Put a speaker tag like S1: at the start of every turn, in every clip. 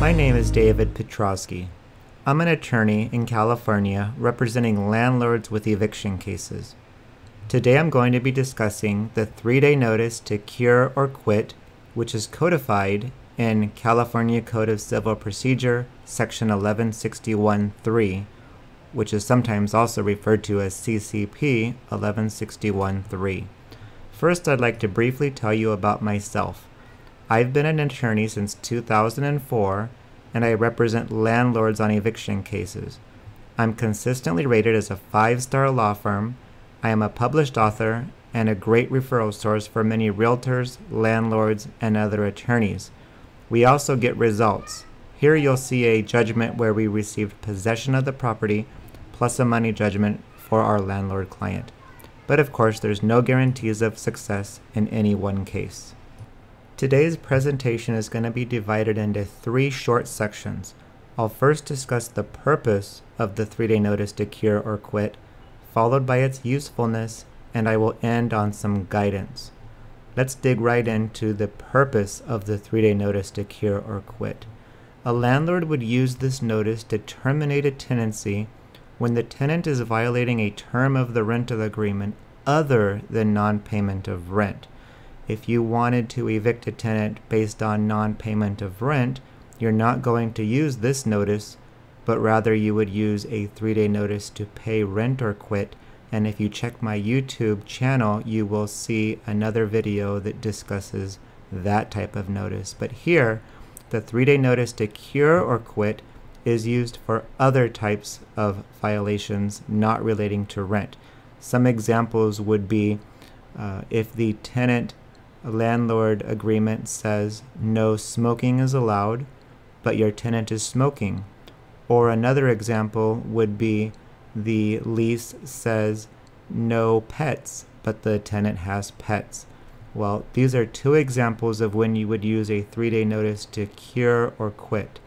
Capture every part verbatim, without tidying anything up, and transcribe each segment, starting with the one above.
S1: My name is David Petrosky. I'm an attorney in California representing landlords with eviction cases. Today I'm going to be discussing the three-day notice to cure or quit, which is codified in California Code of Civil Procedure, Section eleven sixty-one three, which is sometimes also referred to as C C P eleven sixty-one three. First, I'd like to briefly tell you about myself. I've been an attorney since two thousand four, and I represent landlords on eviction cases. I'm consistently rated as a five-star law firm. I am a published author and a great referral source for many realtors, landlords, and other attorneys. We also get results. Here you'll see a judgment where we received possession of the property plus a money judgment for our landlord client. But of course, there's no guarantees of success in any one case. Today's presentation is going to be divided into three short sections. I'll first discuss the purpose of the three-day notice to cure or quit, followed by its usefulness, and I will end on some guidance. Let's dig right into the purpose of the three-day notice to cure or quit. A landlord would use this notice to terminate a tenancy when the tenant is violating a term of the rental agreement other than non-payment of rent. If you wanted to evict a tenant based on non-payment of rent, you're not going to use this notice, but rather you would use a three-day notice to pay rent or quit. And if you check my YouTube channel, you will see another video that discusses that type of notice. But here, the three-day notice to cure or quit is used for other types of violations not relating to rent. Some examples would be uh, if the tenant landlord agreement says no smoking is allowed, but your tenant is smoking. Or another example would be the lease says no pets, but the tenant has pets. Well, these are two examples of when you would use a three-day notice to cure or quit.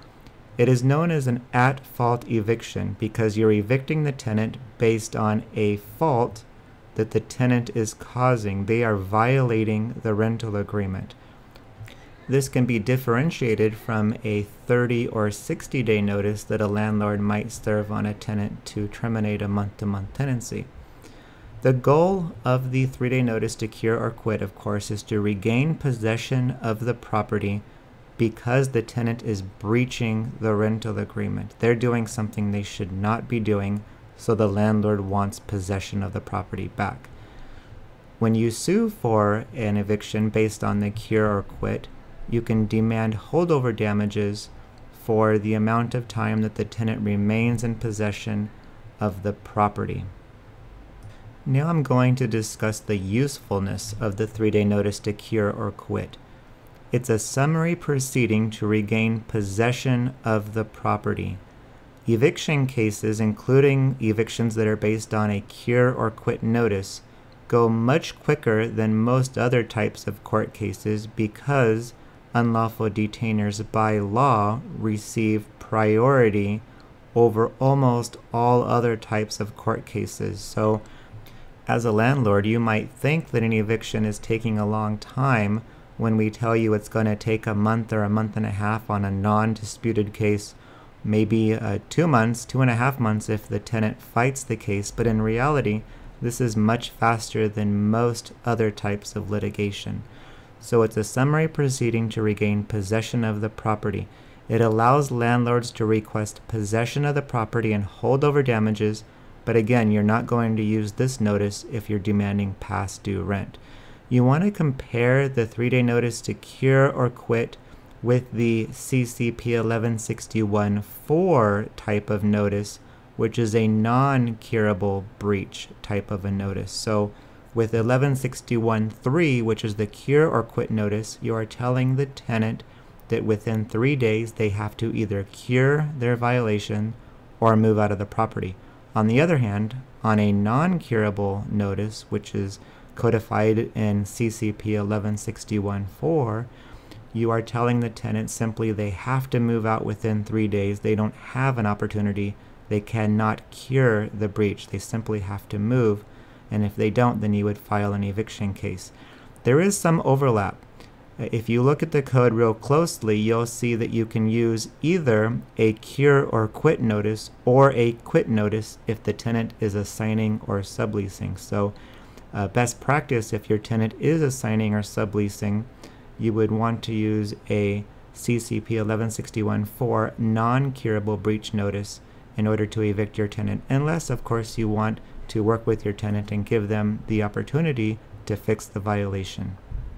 S1: It is known as an at-fault eviction because you're evicting the tenant based on a fault that the tenant is causing. They are violating the rental agreement. This can be differentiated from a thirty or sixty day notice that a landlord might serve on a tenant to terminate a month-to-month tenancy. The goal of the three-day notice to cure or quit, of course, is to regain possession of the property because the tenant is breaching the rental agreement. They're doing something they should not be doing, so the landlord wants possession of the property back. When you sue for an eviction based on the cure or quit, you can demand holdover damages for the amount of time that the tenant remains in possession of the property. Now I'm going to discuss the usefulness of the three-day notice to cure or quit. It's a summary proceeding to regain possession of the property. Eviction cases, including evictions that are based on a cure or quit notice, go much quicker than most other types of court cases because unlawful detainers by law receive priority over almost all other types of court cases. So as a landlord, you might think that an eviction is taking a long time when we tell you it's going to take a month or a month and a half on a non-disputed case, maybe uh, two months, two and a half months if the tenant fights the case. But in reality, this is much faster than most other types of litigation. So it's a summary proceeding to regain possession of the property. It allows landlords to request possession of the property and holdover damages, but again, you're not going to use this notice if you're demanding past due rent. You want to compare the three-day notice to cure or quit with the C C P eleven sixty-one four type of notice, which is a non-curable breach type of a notice. So with eleven sixty-one three, which is the cure or quit notice, you are telling the tenant that within three days they have to either cure their violation or move out of the property. On the other hand, on a non-curable notice, which is codified in C C P eleven sixty-one four, you are telling the tenant simply they have to move out within three days. They don't have an opportunity. They cannot cure the breach. They simply have to move. And if they don't, then you would file an eviction case. There is some overlap. If you look at the code real closely, you'll see that you can use either a cure or quit notice or a quit notice if the tenant is assigning or subleasing. So uh, best practice, if your tenant is assigning or subleasing, you would want to use a C C P eleven sixty-one four non-curable breach notice in order to evict your tenant, unless of course you want to work with your tenant and give them the opportunity to fix the violation.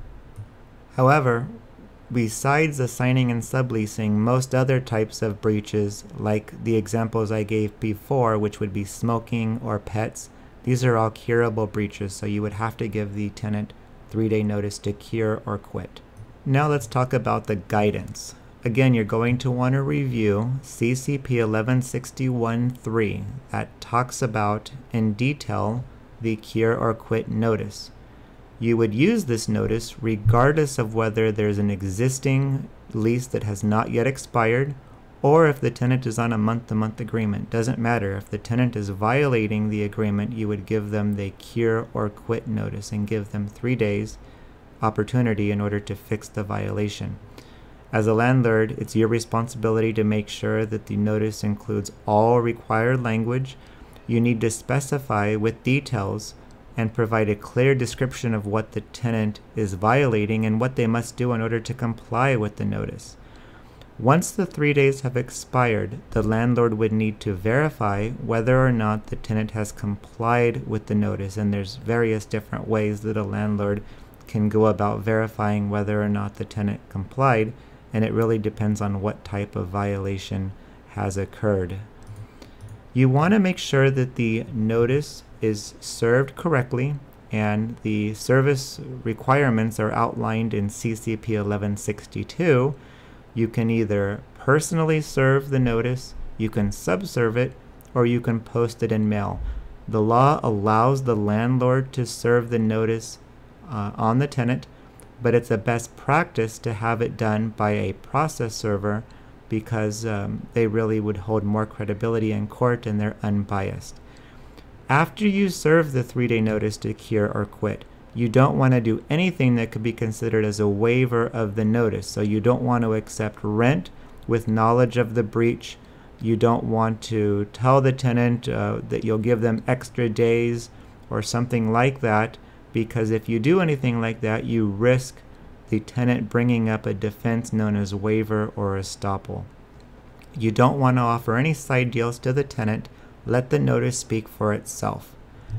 S1: However, besides assigning and subleasing, most other types of breaches, like the examples I gave before, which would be smoking or pets, these are all curable breaches, so you would have to give the tenant three-day notice to cure or quit. Now let's talk about the guidance. Again, you're going to want to review C C P eleven sixty-one three. That talks about in detail the cure or quit notice. You would use this notice regardless of whether there's an existing lease that has not yet expired or if the tenant is on a month-to-month agreement. Doesn't matter. If the tenant is violating the agreement, you would give them the cure or quit notice and give them three days opportunity in order to fix the violation. As a landlord, it's your responsibility to make sure that the notice includes all required language. You need to specify with details and provide a clear description of what the tenant is violating and what they must do in order to comply with the notice. Once the three days have expired, the landlord would need to verify whether or not the tenant has complied with the notice, and there's various different ways that a landlord can go about verifying whether or not the tenant complied, and it really depends on what type of violation has occurred. You want to make sure that the notice is served correctly, and the service requirements are outlined in C C P eleven sixty-two. You can either personally serve the notice, you can subserve it, or you can post it in mail. The law allows the landlord to serve the notice uh, on the tenant, but it's a best practice to have it done by a process server because um, they really would hold more credibility in court and they're unbiased. After you serve the three-day notice to cure or quit, you don't want to do anything that could be considered as a waiver of the notice. So you don't want to accept rent with knowledge of the breach. You don't want to tell the tenant uh, that you'll give them extra days or something like that, because if you do anything like that, you risk the tenant bringing up a defense known as waiver or estoppel. You don't want to offer any side deals to the tenant. Let the notice speak for itself.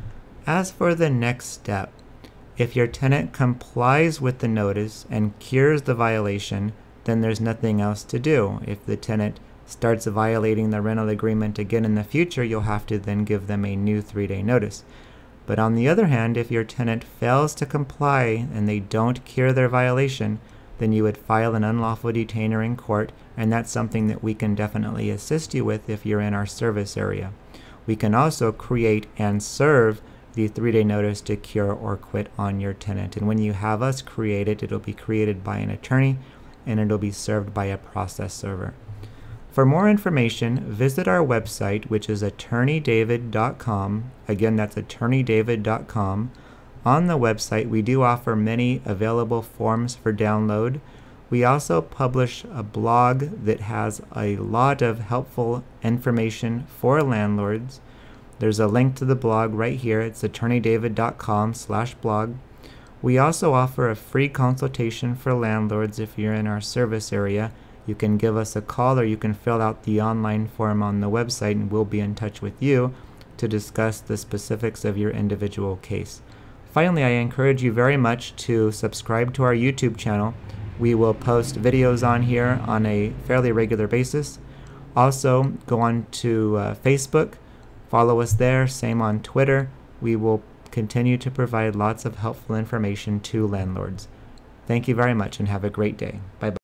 S1: As for the next step, if your tenant complies with the notice and cures the violation, then there's nothing else to do. If the tenant starts violating the rental agreement again in the future, you'll have to then give them a new three-day notice. But on the other hand, if your tenant fails to comply and they don't cure their violation, then you would file an unlawful detainer in court, and that's something that we can definitely assist you with if you're in our service area. We can also create and serve the three-day notice to cure or quit on your tenant. And when you have us create it, it'll be created by an attorney and it'll be served by a process server. For more information, visit our website, which is attorney david dot com. Again, that's attorney david dot com. On the website, we do offer many available forms for download. We also publish a blog that has a lot of helpful information for landlords. There's a link to the blog right here. It's attorney david dot com slash blog. We also offer a free consultation for landlords if you're in our service area. You can give us a call or you can fill out the online form on the website and we'll be in touch with you to discuss the specifics of your individual case. Finally, I encourage you very much to subscribe to our YouTube channel. We will post videos on here on a fairly regular basis. Also, go on to uh, Facebook, follow us there, same on Twitter. We will continue to provide lots of helpful information to landlords. Thank you very much and have a great day. Bye-bye.